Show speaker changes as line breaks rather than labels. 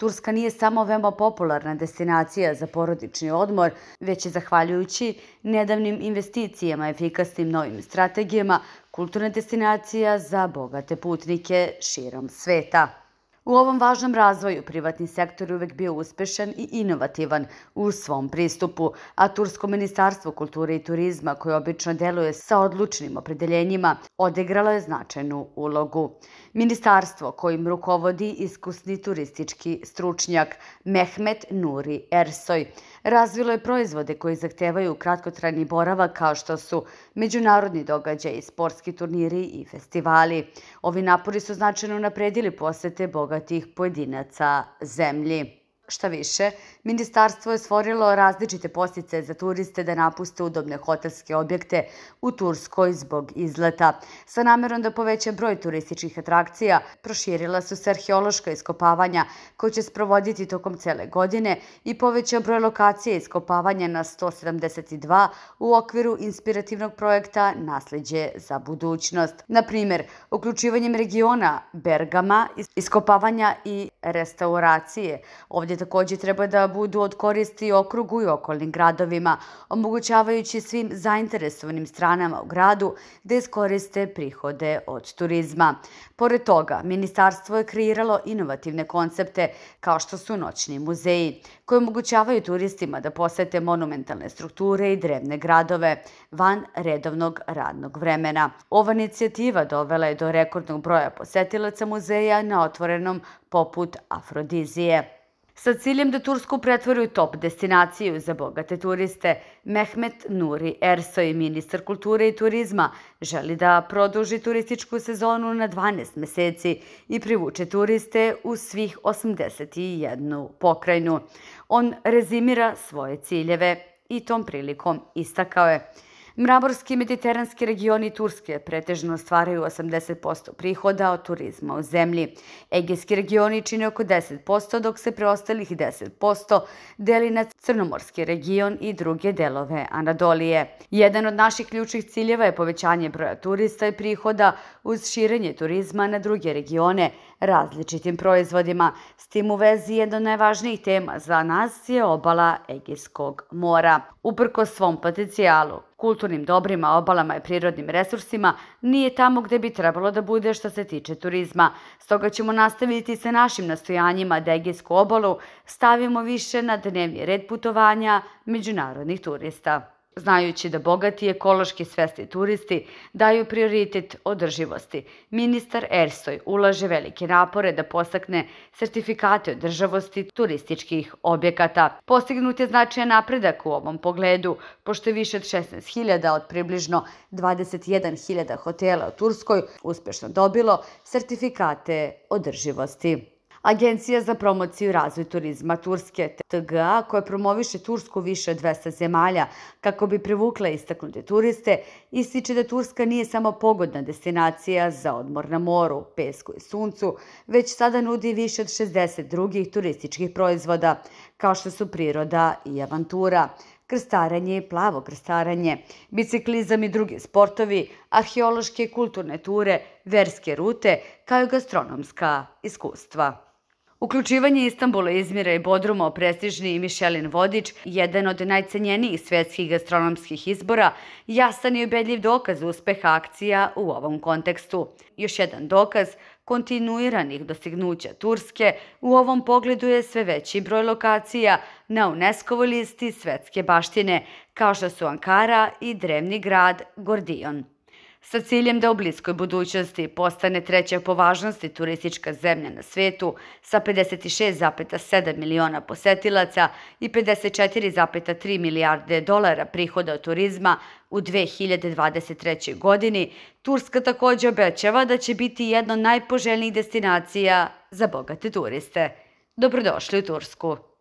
Turska nije samo veoma popularna destinacija za porodični odmor, već je zahvaljujući nedavnim investicijama, efikasnim novim strategijama, kulturna destinacija za bogate putnike širom sveta. U ovom važnom razvoju privatni sektor je uvek bio uspešan i inovativan u svom pristupu, a Tursko ministarstvo kulture i turizma, koje obično deluje sa odlučnim opredeljenjima, odigralo je značajnu ulogu. Ministarstvo kojim rukovodi iskusni turistički stručnjak Mehmet Nuri Ersoy razvilo je proizvode koji zahtevaju kratkotrajni boravak kao što su međunarodni događaji, sportski turniri i festivali. Ovi napori su značajno unapredili posete bogatih pojedinaca zemlji. Šta više, ministarstvo je stvorilo različite podsticaje za turiste da napuste udobne hotelske objekte u Turskoj zbog izleta. Sa namerom da poveća broj turističkih atrakcija, proširila su se arheološka iskopavanja koja će sprovoditi tokom cele godine i povećao broj lokacija iskopavanja na 172 u okviru inspirativnog projekta Nasleđe za budućnost. Na primer, uključivanjem regiona Bergama, iskopavanja i restauracije. Ovdje takođe treba da budu od koristi okrugu i okolnim gradovima, omogućavajući svim zainteresovanim stranama u gradu da iskoriste prihode od turizma. Pored toga, ministarstvo je kreiralo inovativne koncepte kao što su noćni muzeji, koji omogućavaju turistima da posete monumentalne strukture i drevne gradove van redovnog radnog vremena. Ova inicijativa dovela je do rekordnog broja posetilaca muzeja na otvorenom poput Afrodizije. Sa ciljem da Tursku pretvori u top destinaciju za bogate turiste, Mehmet Nuri Ersoy, ministar kulture i turizma, želi da produži turističku sezonu na 12 meseci i privuče turiste u svih 81 pokrajinu. On rezimira svoje ciljeve i tom prilikom istakao je: mramorski i mediteranski regioni Turske pretežno stvaraju 80% prihoda od turizma u zemlji. Egejski regioni čine oko 10%, dok se preostalih 10% deli na Crnomorski region i druge delove Anadolije. Jedan od naših ključnih ciljeva je povećanje broja turista i prihoda uz širenje turizma na druge regione različitim proizvodima. S tim u vezi jedna od najvažnijih tema za nas je obala Egejskog mora. Uprkos svom potencijalu, kulturnim dobrima, obalama i prirodnim resursima, nije tamo gde bi trebalo da bude što se tiče turizma. Stoga ćemo nastaviti sa našim nastojanjima da Egejsku obalu stavimo više na dnevni red putovanja međunarodnih turista. Znajući da bogati i ekološki svesni turisti daju prioritet održivosti, ministar Ersoy ulaže velike napore da podstakne sertifikate održivosti turističkih objekata. Postignut je značajan napredak u ovom pogledu, pošto je više od 16.000 od približno 21.000 hotela u Turskoj uspešno dobilo sertifikate održivosti. Agencija za promociju i razvoj turizma Turske, TGA, koja promoviše Tursku više od 200 zemalja kako bi privukla istaknute turiste, ističe da Turska nije samo pogodna destinacija za odmor na moru, pesku i suncu, već sada nudi više od 60 drugih turističkih proizvoda, kao što su priroda i avantura, krstarenje i plavo krstarenje, biciklizam i drugi sportovi, arheološke i kulturne ture, verske rute, kao i gastronomska iskustva. Uključivanje Istanbula, Izmira i Bodruma u prestižni Michelin vodič, jedan od najcenjenijih svetskih gastronomskih izbora, jasan i ubedljiv dokaz uspeha akcija u ovom kontekstu. Još jedan dokaz kontinuiranih dostignuća Turske u ovom pogledu je sve veći broj lokacija na UNESCO-voj listi svetske baštine, kao što su Ankara i drevni grad Gordion. Sa ciljem da u bliskoj budućnosti postane treća po važnosti turistička zemlja na svetu sa 56,7 miliona posetilaca i 54,3 milijarde dolara prihoda od turizma u 2023. godini, Turska takođe obećava da će biti jedna od najpoželjnijih destinacija za bogate turiste. Dobrodošli u Tursku!